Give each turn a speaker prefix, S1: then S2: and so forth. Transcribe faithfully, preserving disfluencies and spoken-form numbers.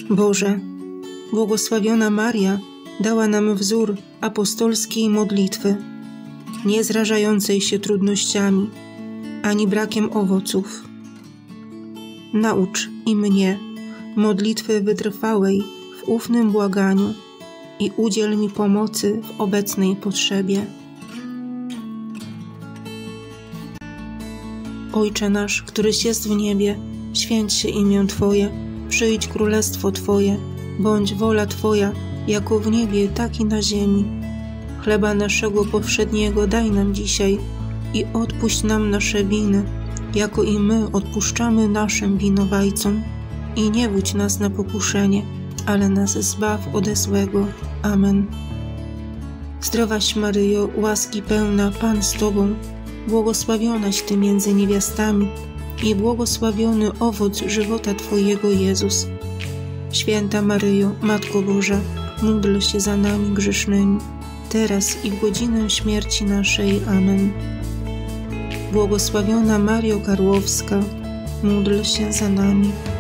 S1: Boże, błogosławiona Maria dała nam wzór apostolskiej modlitwy, nie zrażającej się trudnościami, ani brakiem owoców. Naucz i mnie modlitwy wytrwałej w ufnym błaganiu i udziel mi pomocy w obecnej potrzebie. Ojcze nasz, któryś jest w niebie, święć się imię Twoje, przyjdź królestwo Twoje, bądź wola Twoja, jako w niebie, tak i na ziemi. Chleba naszego powszedniego daj nam dzisiaj i odpuść nam nasze winy, jako i my odpuszczamy naszym winowajcom. I nie wódź nas na pokuszenie, ale nas zbaw ode złego. Amen. Zdrowaś Maryjo, łaski pełna, Pan z Tobą, błogosławionaś Ty między niewiastami i błogosławiony owoc żywota Twojego, Jezus. Święta Maryjo, Matko Boża, módl się za nami grzesznymi, teraz i w godzinę śmierci naszej. Amen. Błogosławiona Mario Karłowska, módl się za nami.